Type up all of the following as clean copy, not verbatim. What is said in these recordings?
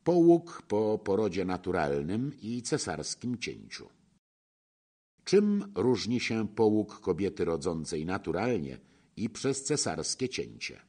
połóg po porodzie naturalnym i cesarskim cięciu. Czym różni się połóg kobiety rodzącej naturalnie i przez cesarskie cięcie?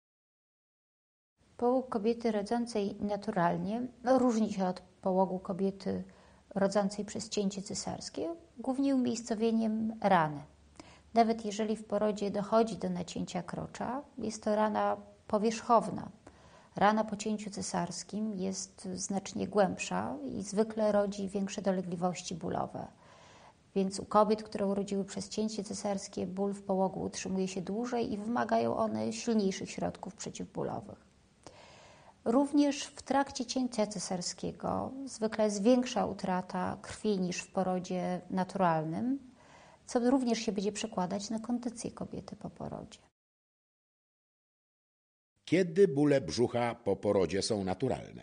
Połóg kobiety rodzącej naturalnie różni się od połogu kobiety rodzącej przez cięcie cesarskie głównie umiejscowieniem rany. Nawet jeżeli w porodzie dochodzi do nacięcia krocza, jest to rana powierzchowna. Rana po cięciu cesarskim jest znacznie głębsza i zwykle rodzi większe dolegliwości bólowe. Więc u kobiet, które urodziły przez cięcie cesarskie, ból w połogu utrzymuje się dłużej i wymagają one silniejszych środków przeciwbólowych. Również w trakcie cięcia cesarskiego zwykle jest większa utrata krwi niż w porodzie naturalnym, co również się będzie przekładać na kondycję kobiety po porodzie. Kiedy bóle brzucha po porodzie są naturalne?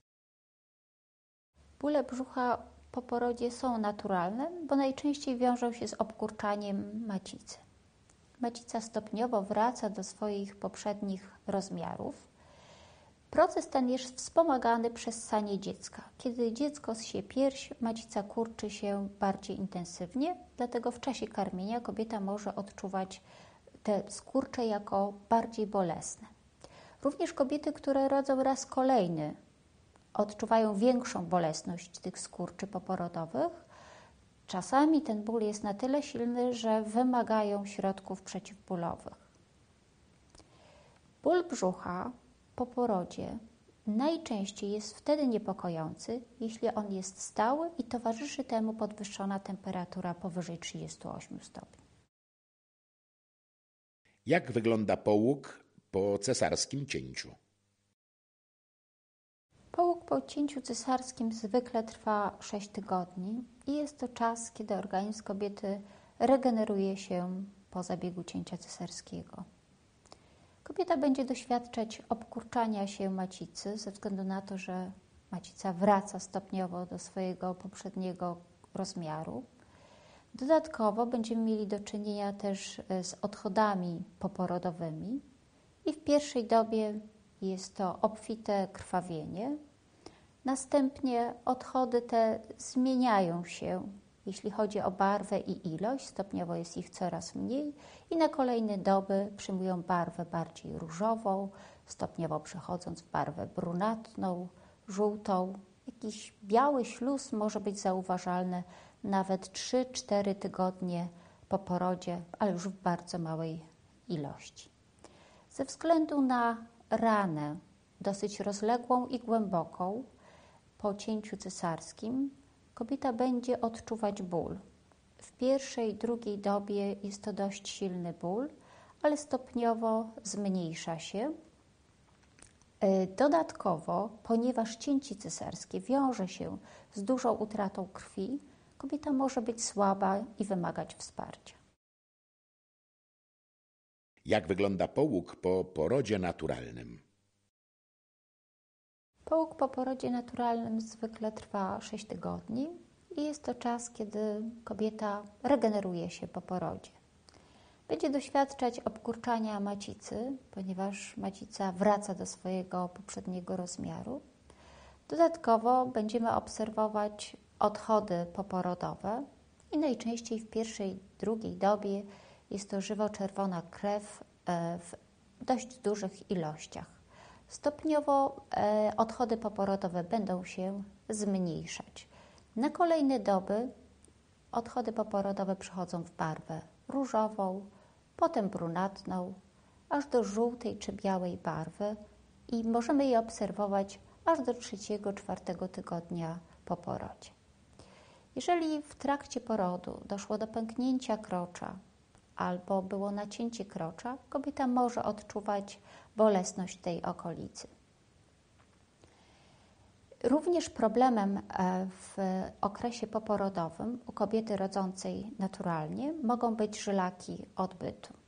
Bóle brzucha po porodzie są naturalne, bo najczęściej wiążą się z obkurczaniem macicy. Macica stopniowo wraca do swoich poprzednich rozmiarów. Proces ten jest wspomagany przez ssanie dziecka. Kiedy dziecko ssie pierś, macica kurczy się bardziej intensywnie, dlatego w czasie karmienia kobieta może odczuwać te skurcze jako bardziej bolesne. Również kobiety, które rodzą raz kolejny, odczuwają większą bolesność tych skurczy poporodowych. Czasami ten ból jest na tyle silny, że wymagają środków przeciwbólowych. Ból brzucha po porodzie najczęściej jest wtedy niepokojący, jeśli on jest stały i towarzyszy temu podwyższona temperatura powyżej 38 stopni. Jak wygląda połóg po cesarskim cięciu? Połóg po cięciu cesarskim zwykle trwa 6 tygodni i jest to czas, kiedy organizm kobiety regeneruje się po zabiegu cięcia cesarskiego. Kobieta będzie doświadczać obkurczania się macicy ze względu na to, że macica wraca stopniowo do swojego poprzedniego rozmiaru. Dodatkowo będziemy mieli do czynienia też z odchodami poporodowymi i w pierwszej dobie jest to obfite krwawienie. Następnie odchody te zmieniają się, jeśli chodzi o barwę i ilość, stopniowo jest ich coraz mniej i na kolejne doby przyjmują barwę bardziej różową, stopniowo przechodząc w barwę brunatną, żółtą. Jakiś biały śluz może być zauważalny nawet 3-4 tygodnie po porodzie, ale już w bardzo małej ilości. Ze względu na ranę dosyć rozległą i głęboką po cięciu cesarskim kobieta będzie odczuwać ból. W pierwszej, drugiej dobie jest to dość silny ból, ale stopniowo zmniejsza się. Dodatkowo, ponieważ cięcie cesarskie wiąże się z dużą utratą krwi, kobieta może być słaba i wymagać wsparcia. Jak wygląda połóg po porodzie naturalnym? Połóg po porodzie naturalnym zwykle trwa 6 tygodni i jest to czas, kiedy kobieta regeneruje się po porodzie. Będzie doświadczać obkurczania macicy, ponieważ macica wraca do swojego poprzedniego rozmiaru. Dodatkowo będziemy obserwować odchody poporodowe i najczęściej w pierwszej, drugiej dobie jest to żywo-czerwona krew w dość dużych ilościach. Stopniowo odchody poporodowe będą się zmniejszać. Na kolejne doby odchody poporodowe przechodzą w barwę różową, potem brunatną, aż do żółtej czy białej barwy i możemy je obserwować aż do 3-4 tygodnia po porodzie. Jeżeli w trakcie porodu doszło do pęknięcia krocza albo było nacięcie krocza, kobieta może odczuwać bolesność tej okolicy. Również problemem w okresie poporodowym u kobiety rodzącej naturalnie mogą być żylaki odbytu.